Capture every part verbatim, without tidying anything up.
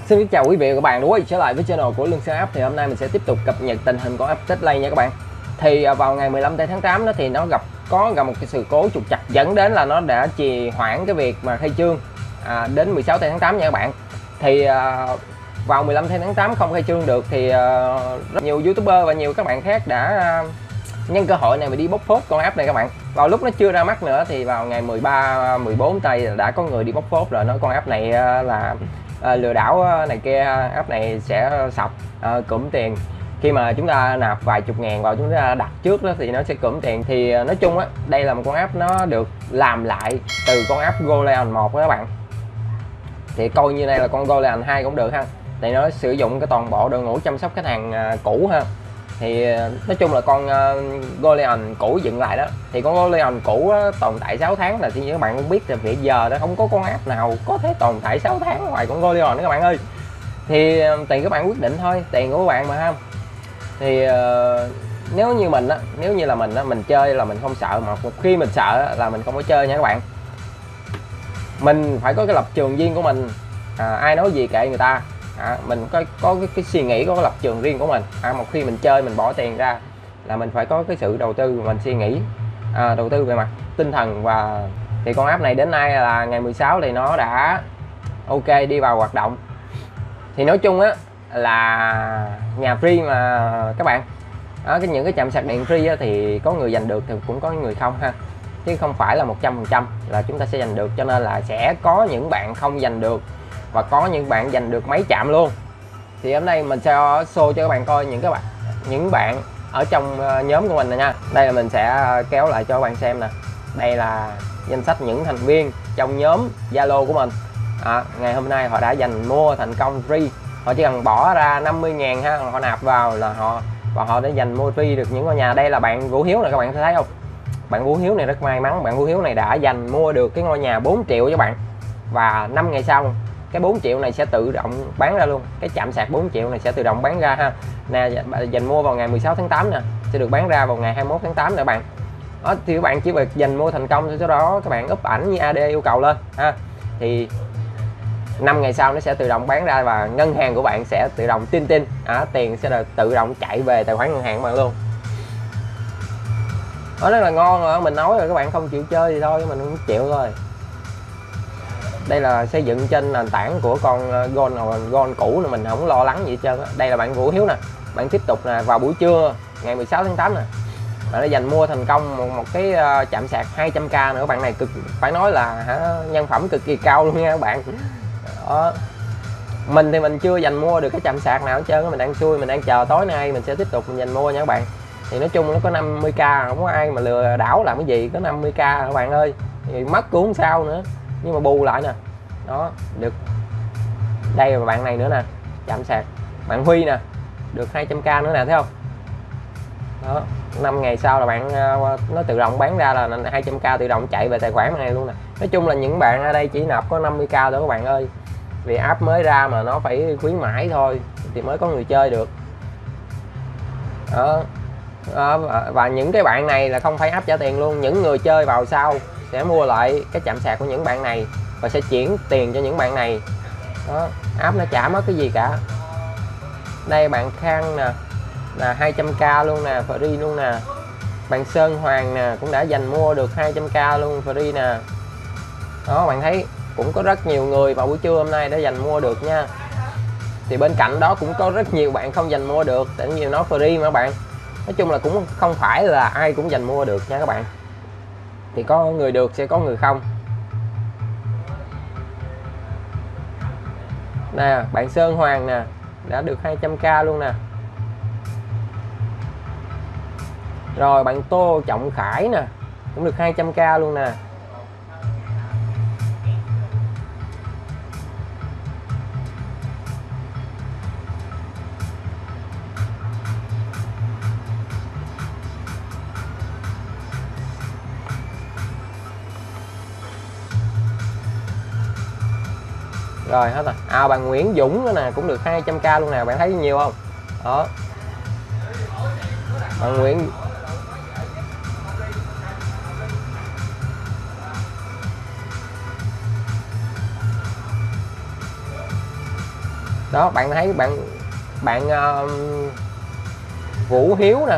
Xin kính chào quý vị và các bạn đã quay trở lại với channel của Lương Sơn App. Thì hôm nay mình sẽ tiếp tục cập nhật tình hình của app Techlane nha các bạn. Thì vào ngày mười lăm tháng tám đó thì nó gặp có gặp một cái sự cố trục trặc dẫn đến là nó đã trì hoãn cái việc mà khai trương à, đến mười sáu tháng tám nha các bạn. Thì à, vào mười lăm tháng tám không khai trương được thì à, rất nhiều YouTuber và nhiều các bạn khác đã à, nhân cơ hội này mà đi bóc phốt con app này các bạn. Vào lúc nó chưa ra mắt nữa thì vào ngày mười ba mười bốn tây đã có người đi bóc phốt rồi, nói con app này à, là À, lừa đảo này kia, app này sẽ sập à, cụm tiền khi mà chúng ta nạp vài chục ngàn vào, chúng ta đặt trước đó thì nó sẽ cụm tiền. Thì nói chung á, đây là một con app nó được làm lại từ con app Goleon một đó các bạn, thì coi như đây là con Goleon hai cũng được ha. Thì nó sử dụng cái toàn bộ đội ngũ chăm sóc khách hàng à, cũ ha. Thì nói chung là con uh, Goleon cũ dựng lại đó, thì con Goleon cũ đó, tồn tại sáu tháng là thì các bạn cũng biết là bây giờ đó không có con app nào có thể tồn tại sáu tháng ngoài con Goleon đó các bạn ơi. Thì uh, tùy các bạn quyết định thôi, tiền của các bạn mà ha. Thì uh, nếu như mình á, nếu như là mình á, mình chơi là mình không sợ, mà một khi mình sợ là mình không có chơi nha các bạn. Mình phải có cái lập trường riêng của mình, à, ai nói gì kệ người ta. À, mình có có cái, cái suy nghĩ, có cái lập trường riêng của mình. À, một khi mình chơi mình bỏ tiền ra là mình phải có cái sự đầu tư, mình suy nghĩ à, đầu tư về mặt tinh thần. Và thì con app này đến nay là ngày mười sáu thì nó đã ok đi vào hoạt động. Thì nói chung á là nhà free mà các bạn, à, cái những cái trạm sạc điện free á, thì có người giành được thì cũng có người không ha, chứ không phải là một trăm phần trăm là chúng ta sẽ giành được. Cho nên là sẽ có những bạn không giành được và có những bạn giành được mấy chạm luôn. Thì hôm nay mình sẽ show cho các bạn coi những các bạn những bạn ở trong nhóm của mình này nha. Đây là mình sẽ kéo lại cho các bạn xem nè. Đây là danh sách những thành viên trong nhóm Zalo của mình. À, ngày hôm nay họ đã giành mua thành công free. Họ chỉ cần bỏ ra năm mươi ngàn ha, họ nạp vào là họ và họ đã giành mua free được những ngôi nhà. Đây là bạn Vũ Hiếu này, các bạn thấy không? Bạn Vũ Hiếu này rất may mắn, bạn Vũ Hiếu này đã giành mua được cái ngôi nhà bốn triệu cho bạn. Và năm ngày sau cái bốn triệu này sẽ tự động bán ra luôn, cái chạm sạc bốn triệu này sẽ tự động bán ra ha. Nè, dành mua vào ngày mười sáu tháng tám nè, sẽ được bán ra vào ngày hai mươi mốt tháng tám nè bạn. Đó, thì các bạn chỉ việc dành mua thành công, sau đó các bạn up ảnh như a đê yêu cầu lên ha. Thì năm ngày sau nó sẽ tự động bán ra và ngân hàng của bạn sẽ tự động tin tin à, tiền sẽ là tự động chạy về tài khoản ngân hàng của bạn luôn. Đó, rất là ngon rồi, mình nói rồi các bạn không chịu chơi thì thôi, mình không chịu thôi. Đây là xây dựng trên nền tảng của con Gold Gold cũ này, mình không lo lắng gì hết trơn á. Đây là bạn Vũ Hiếu nè, bạn tiếp tục nè, vào buổi trưa ngày mười sáu tháng tám nè, bạn đã giành mua thành công một, một cái chạm sạc hai trăm k nữa. Bạn này cực, phải nói là hả, nhân phẩm cực kỳ cao luôn nha các bạn. Đó. Mình thì mình chưa giành mua được cái chạm sạc nào hết trơn á, mình đang xui, mình đang chờ tối nay mình sẽ tiếp tục mình giành mua nha các bạn. Thì nói chung nó có năm mươi k, không có ai mà lừa đảo làm cái gì, có năm mươi k các bạn ơi. Thì mất cũng không sao nữa, nhưng mà bù lại nè. Đó, được. Đây là bạn này nữa nè, chạm sạc bạn Huy nè, được hai trăm k nữa nè, thấy không? Đó, năm ngày sau là bạn nó tự động bán ra là hai trăm k tự động chạy về tài khoản này luôn nè. Nói chung là những bạn ở đây chỉ nạp có năm mươi k thôi các bạn ơi, vì app mới ra mà nó phải khuyến mãi thôi thì mới có người chơi được. Đó. Đó, và những cái bạn này là không phải app trả tiền luôn, những người chơi vào sau sẽ mua lại cái chạm sạc của những bạn này và sẽ chuyển tiền cho những bạn này. Đó, app nó chả mất cái gì cả. Đây bạn Khang nè, là hai trăm k luôn nè, free luôn nè. Bạn Sơn Hoàng nè, cũng đã giành mua được hai trăm k luôn, free nè. Đó, bạn thấy cũng có rất nhiều người vào buổi trưa hôm nay đã giành mua được nha. Thì bên cạnh đó cũng có rất nhiều bạn không giành mua được, tại vì nó free mà bạn. Nói chung là cũng không phải là ai cũng giành mua được nha các bạn. Thì có người được sẽ có người không. Nè, bạn Sơn Hoàng nè, đã được hai trăm k luôn nè. Rồi bạn Tô Trọng Khải nè, cũng được hai trăm k luôn nè. Rồi hết rồi. À, bạn Nguyễn Dũng nữa nè, cũng được hai trăm k luôn nè, bạn thấy nhiều không? Đó. Bạn Nguyễn Đó, bạn thấy bạn bạn uh, Vũ Hiếu nè.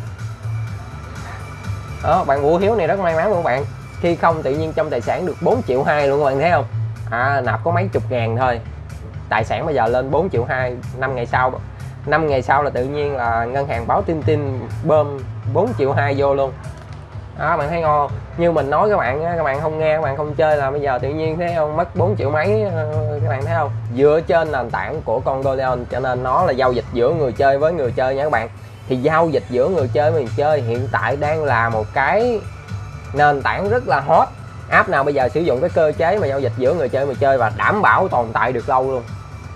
Đó, bạn Vũ Hiếu này rất may mắn luôn các bạn. Khi không tự nhiên trong tài sản được bốn triệu hai luôn các bạn thấy không? À, nạp có mấy chục ngàn thôi. Tài sản bây giờ lên bốn triệu hai, năm ngày sau năm ngày sau là tự nhiên là ngân hàng báo tin tin bơm bốn triệu hai vô luôn. Đó, bạn thấy ngon. Như mình nói các bạn, các bạn không nghe, các bạn không chơi là bây giờ tự nhiên thấy không, mất bốn triệu mấy, các bạn thấy không? Dựa trên nền tảng của con Goleon, cho nên nó là giao dịch giữa người chơi với người chơi nha các bạn. Thì giao dịch giữa người chơi với người chơi hiện tại đang là một cái nền tảng rất là hot. App nào bây giờ sử dụng cái cơ chế mà giao dịch giữa người chơi với người chơi và đảm bảo tồn tại được lâu luôn.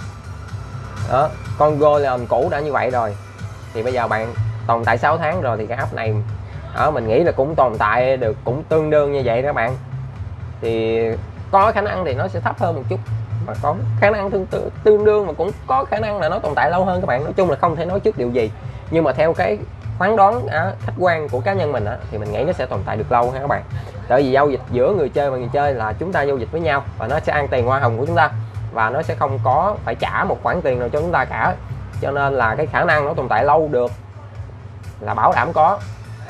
Đó, con Goleon cũ đã như vậy rồi thì bây giờ bạn tồn tại sáu tháng rồi thì cái app này ở mình nghĩ là cũng tồn tại được cũng tương đương như vậy các bạn. Thì có khả năng thì nó sẽ thấp hơn một chút, mà có khả năng tương, tương, tương đương, mà cũng có khả năng là nó tồn tại lâu hơn các bạn. Nói chung là không thể nói trước điều gì, nhưng mà theo cái phán đoán à, khách quan của cá nhân mình á, thì mình nghĩ nó sẽ tồn tại được lâu ha các bạn. Tại vì giao dịch giữa người chơi và người chơi là chúng ta giao dịch với nhau và nó sẽ ăn tiền hoa hồng của chúng ta, và nó sẽ không có phải trả một khoản tiền nào cho chúng ta cả, cho nên là cái khả năng nó tồn tại lâu được là bảo đảm có.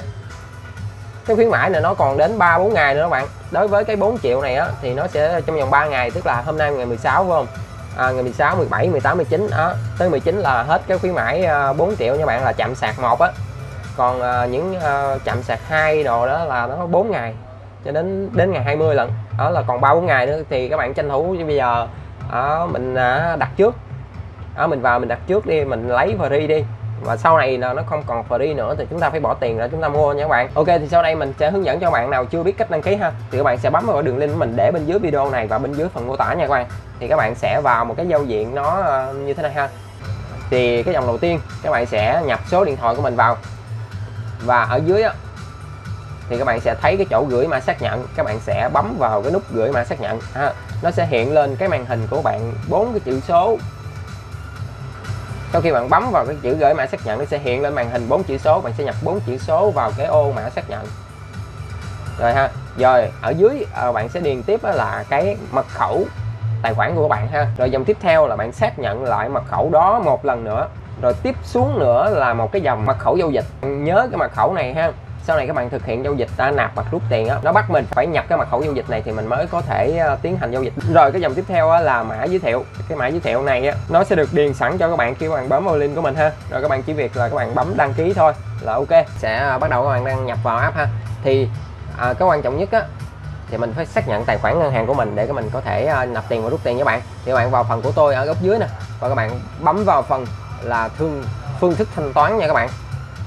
Cái khuyến mãi này nó còn đến ba bốn ngày nữa các bạn. Đối với cái bốn triệu này á thì nó sẽ trong vòng ba ngày, tức là hôm nay ngày mười sáu phải không? À, ngày mười sáu, mười bảy, mười tám, mười chín đó, tới mười chín là hết cái khuyến mãi bốn triệu nha bạn, là chạm sạc một á. Còn à, những à, chạm sạc hai đồ đó là nó bốn ngày cho đến đến ngày hai mươi lận. Đó là còn ba bốn ngày nữa thì các bạn tranh thủ. Bây giờ à, mình à, đặt trước. Đó, mình vào mình đặt trước đi, mình lấy free đi. Và sau này là nó không còn free nữa thì chúng ta phải bỏ tiền ra chúng ta mua nha các bạn. Ok, thì sau đây mình sẽ hướng dẫn cho bạn nào chưa biết cách đăng ký ha. Thì các bạn sẽ bấm vào đường link của mình để bên dưới video này và bên dưới phần mô tả nha các bạn. Thì các bạn sẽ vào một cái giao diện nó như thế này ha. Thì cái dòng đầu tiên các bạn sẽ nhập số điện thoại của mình vào. Và ở dưới á, thì các bạn sẽ thấy cái chỗ gửi mã xác nhận. Các bạn sẽ bấm vào cái nút gửi mã xác nhận ha. Nó sẽ hiện lên cái màn hình của bạn bốn cái chữ số. Sau khi bạn bấm vào cái chữ gửi mã xác nhận, nó sẽ hiện lên màn hình bốn chữ số. Bạn sẽ nhập bốn chữ số vào cái ô mã xác nhận rồi ha. Rồi ở dưới à, bạn sẽ điền tiếp là cái mật khẩu tài khoản của các bạn ha. Rồi dòng tiếp theo là bạn xác nhận lại mật khẩu đó một lần nữa. Rồi tiếp xuống nữa là một cái dòng mật khẩu giao dịch. Nhớ cái mật khẩu này ha. Sau này các bạn thực hiện giao dịch đã nạp hoặc rút tiền á, nó bắt mình phải nhập cái mật khẩu giao dịch này thì mình mới có thể uh, tiến hành giao dịch. Rồi cái dòng tiếp theo á, là mã giới thiệu. Cái mã giới thiệu này á, nó sẽ được điền sẵn cho các bạn khi các bạn bấm vào link của mình ha. Rồi các bạn chỉ việc là các bạn bấm đăng ký thôi là ok. Sẽ uh, bắt đầu các bạn đăng nhập vào app ha. Thì uh, cái quan trọng nhất á, thì mình phải xác nhận tài khoản ngân hàng của mình để các mình có thể uh, nạp tiền và rút tiền nha các bạn. Thì các bạn vào phần của tôi ở góc dưới nè, và các bạn bấm vào phần là thương phương thức thanh toán nha các bạn.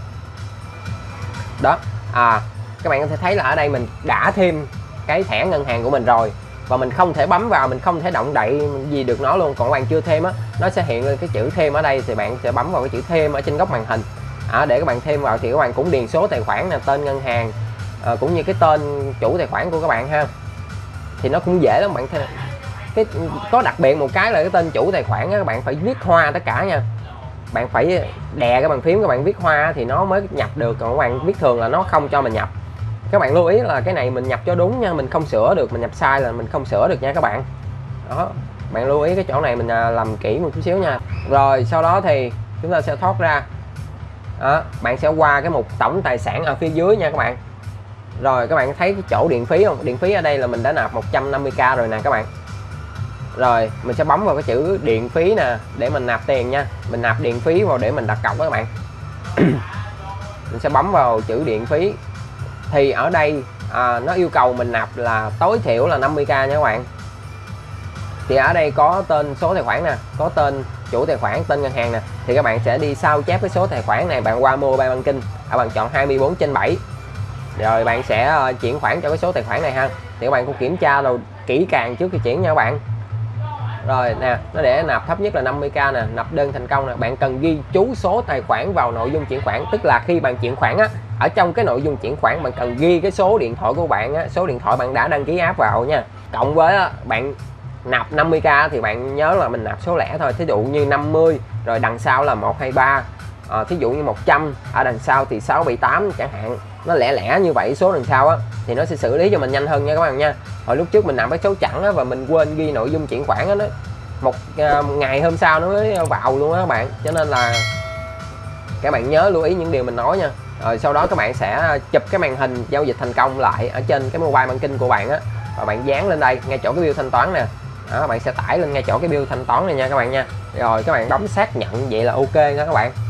Đó. À, các bạn có thể thấy là ở đây mình đã thêm cái thẻ ngân hàng của mình rồi, và mình không thể bấm vào, mình không thể động đậy gì được nó luôn. Còn các bạn chưa thêm á, nó sẽ hiện lên cái chữ thêm ở đây, thì bạn sẽ bấm vào cái chữ thêm ở trên góc màn hình à, để các bạn thêm vào. Thì các bạn cũng điền số tài khoản nè, tên ngân hàng à, cũng như cái tên chủ tài khoản của các bạn ha. Thì nó cũng dễ lắm bạn. Thêm cái có đặc biệt một cái là cái tên chủ tài khoản á, các bạn phải viết hoa tất cả nha. Bạn phải đè cái bàn phím, các bạn viết hoa thì nó mới nhập được, còn các bạn viết thường là nó không cho mình nhập. Các bạn lưu ý là cái này mình nhập cho đúng nha, mình không sửa được, mình nhập sai là mình không sửa được nha các bạn. Đó, bạn lưu ý cái chỗ này mình làm kỹ một chút xíu nha. Rồi sau đó thì chúng ta sẽ thoát ra. Đó, bạn sẽ qua cái mục tổng tài sản ở phía dưới nha các bạn. Rồi các bạn thấy cái chỗ điện phí không? Điện phí ở đây là mình đã nạp một trăm năm mươi k rồi nè các bạn. Rồi mình sẽ bấm vào cái chữ điện phí nè để mình nạp tiền nha. Mình nạp điện phí vào để mình đặt cọc đó các bạn. Mình sẽ bấm vào chữ điện phí. Thì ở đây à, nó yêu cầu mình nạp là tối thiểu là năm mươi k nha các bạn. Thì ở đây có tên số tài khoản nè, có tên chủ tài khoản, tên ngân hàng nè. Thì các bạn sẽ đi sao chép cái số tài khoản này, bạn qua mobile banking, à, bạn chọn hai mươi bốn trên bảy. Rồi bạn sẽ uh, chuyển khoản cho cái số tài khoản này ha. Thì các bạn cũng kiểm tra rồi kỹ càng trước khi chuyển nha các bạn. Rồi nè, nó để nạp thấp nhất là năm mươi k nè, nạp đơn thành công nè. Bạn cần ghi chú số tài khoản vào nội dung chuyển khoản, tức là khi bạn chuyển khoản á, ở trong cái nội dung chuyển khoản bạn cần ghi cái số điện thoại của bạn á, số điện thoại bạn đã đăng ký app vào nha. Cộng với á, bạn nạp năm mươi k thì bạn nhớ là mình nạp số lẻ thôi. Thí dụ như năm mươi, rồi đằng sau là một hai ba, à, thí dụ như một trăm, ở đằng sau thì sáu bảy tám chẳng hạn. Nó lẻ lẻ như vậy số đằng sau á, thì nó sẽ xử lý cho mình nhanh hơn nha các bạn nha. Hồi lúc trước mình nạp cái số chẵn á, và mình quên ghi nội dung chuyển khoản á, nó một uh, ngày hôm sau nó mới vào luôn á các bạn, cho nên là các bạn nhớ lưu ý những điều mình nói nha. Rồi sau đó các bạn sẽ chụp cái màn hình giao dịch thành công lại ở trên cái mobile banking của bạn á, và bạn dán lên đây ngay chỗ cái bill thanh toán nè. Đó, các bạn sẽ tải lên ngay chỗ cái bill thanh toán này nha các bạn nha. Rồi các bạn bấm xác nhận, vậy là ok nha các bạn.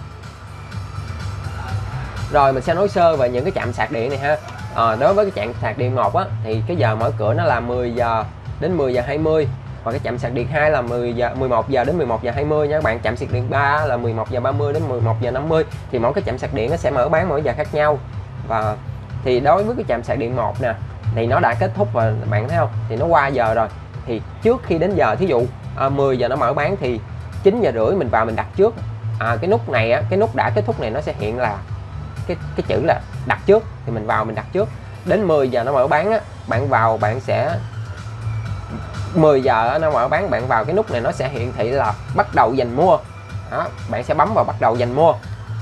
Rồi mình sẽ nói sơ về những cái trạm sạc điện này ha. À, đối với cái trạm sạc điện một á thì cái giờ mở cửa nó là mười giờ đến mười giờ hai mươi, và cái trạm sạc điện hai là mười giờ mười một giờ đến mười một giờ hai mươi nha các bạn. Trạm sạc điện ba là mười một giờ ba mươi đến mười một giờ năm mươi, thì mỗi cái trạm sạc điện nó sẽ mở bán mỗi giờ khác nhau. Và thì đối với cái trạm sạc điện một nè thì nó đã kết thúc và bạn thấy không, thì nó qua giờ rồi. Thì trước khi đến giờ, thí dụ à, mười giờ nó mở bán thì chín giờ rưỡi mình vào mình đặt trước. À, cái nút này á, cái nút đã kết thúc này nó sẽ hiện là cái cái chữ là đặt trước, thì mình vào mình đặt trước. Đến mười giờ nó mở bán á, bạn vào bạn sẽ mười giờ nó mở bán, bạn vào cái nút này nó sẽ hiển thị là bắt đầu dành mua. Đó, bạn sẽ bấm vào bắt đầu dành mua.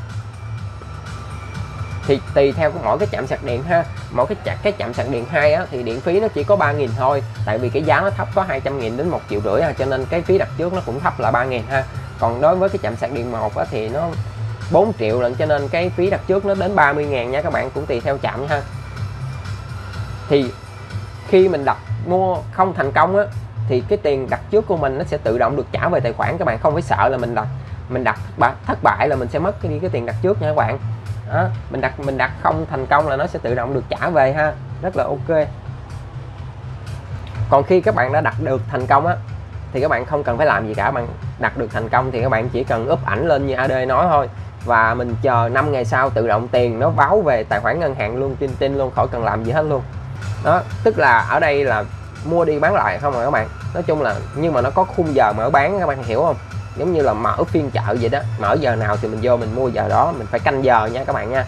Thì tùy theo mỗi cái trạm sạc điện ha, mỗi cái chạm cái trạm sạc điện hai á thì điện phí nó chỉ có ba nghìn thôi, tại vì cái giá nó thấp, có hai trăm nghìn đến một triệu rưỡi ha, cho nên cái phí đặt trước nó cũng thấp là ba nghìn ha. Còn đối với cái trạm sạc điện một á thì nó bốn triệu lận, cho nên cái phí đặt trước nó đến ba mươi ngàn nha các bạn, cũng tùy theo trạm ha. Thì khi mình đặt mua không thành công á thì cái tiền đặt trước của mình nó sẽ tự động được trả về tài khoản, các bạn không phải sợ là mình đặt mình đặt thất bại là mình sẽ mất cái đi cái tiền đặt trước nha các bạn. Đó, mình đặt mình đặt không thành công là nó sẽ tự động được trả về ha, rất là ok. Còn khi các bạn đã đặt được thành công á thì các bạn không cần phải làm gì cả. Bạn đặt được thành công thì các bạn chỉ cần up ảnh lên như a đê nói thôi, và mình chờ năm ngày sau tự động tiền nó báo về tài khoản ngân hàng luôn, tin tin luôn, khỏi cần làm gì hết luôn. Đó, tức là ở đây là mua đi bán lại không rồi các bạn. Nói chung là nhưng mà nó có khung giờ mở bán, các bạn hiểu không? Giống như là mở phiên chợ vậy đó, mở giờ nào thì mình vô mình mua giờ đó, mình phải canh giờ nha các bạn nha.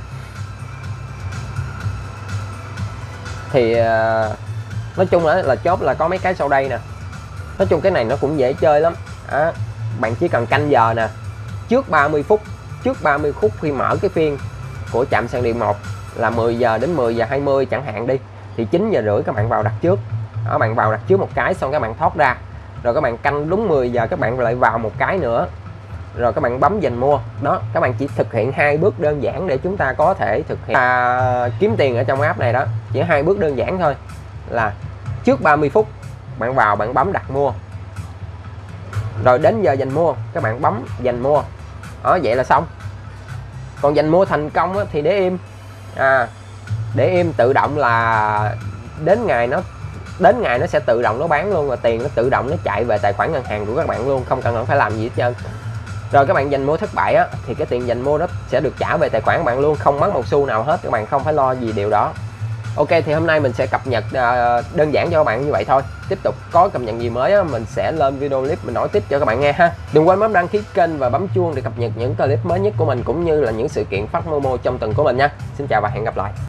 Thì nói chung là, là chốt là có mấy cái sau đây nè. Nói chung cái này nó cũng dễ chơi lắm. Đó, bạn chỉ cần canh giờ nè, trước ba mươi phút, trước ba mươi phút khi mở cái phiên của trạm sạc điện một là mười giờ đến mười giờ hai mươi chẳng hạn đi, thì chín giờ rưỡi các bạn vào đặt trước. Đó, bạn vào đặt trước một cái xong các bạn thoát ra, rồi các bạn canh đúng mười giờ các bạn lại vào một cái nữa, rồi các bạn bấm dành mua. Đó, các bạn chỉ thực hiện hai bước đơn giản để chúng ta có thể thực hiện à, kiếm tiền ở trong app này đó. Chỉ hai bước đơn giản thôi, là trước ba mươi phút bạn vào bạn bấm đặt mua, rồi đến giờ dành mua các bạn bấm dành mua. Đó, vậy là xong. Còn dành mua thành công á, thì để im à, để im tự động là đến ngày nó đến ngày nó sẽ tự động nó bán luôn, và tiền nó tự động nó chạy về tài khoản ngân hàng của các bạn luôn, không cần phải làm gì hết trơn. Rồi các bạn dành mua thất bại á thì cái tiền dành mua đó sẽ được trả về tài khoản bạn luôn, không mất một xu nào hết, các bạn không phải lo gì điều đó. Ok, thì hôm nay mình sẽ cập nhật uh, đơn giản cho các bạn như vậy thôi. Tiếp tục có cập nhật gì mới á, mình sẽ lên video clip mình nói tiếp cho các bạn nghe ha. Đừng quên bấm đăng ký kênh và bấm chuông để cập nhật những clip mới nhất của mình, cũng như là những sự kiện phát Momo trong tuần của mình nha. Xin chào và hẹn gặp lại.